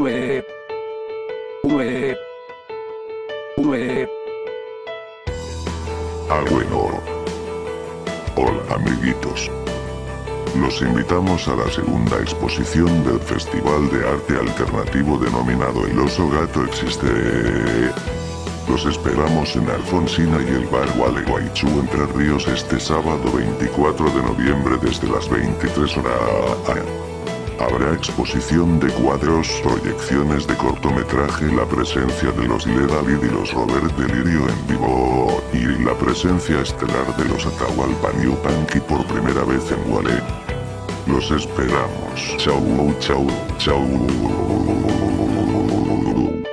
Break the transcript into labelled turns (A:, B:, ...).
A: Ue. Ue. Ue.
B: Ah, bueno. Hola, amiguitos. Los invitamos a la segunda exposición del Festival de Arte Alternativo denominado El Oso Gato Existe. Los esperamos en Alfonsina y el Bar Gualeguaychú, Entre Ríos, este sábado 24 de noviembre desde las 23 horas. Habrá exposición de cuadros, proyecciones de cortometraje, la presencia de los Le David y los Robert Delirio en vivo, y la presencia estelar de los Atahualpa New Punky por primera vez en Guale. Los esperamos. Chau, chau, chau.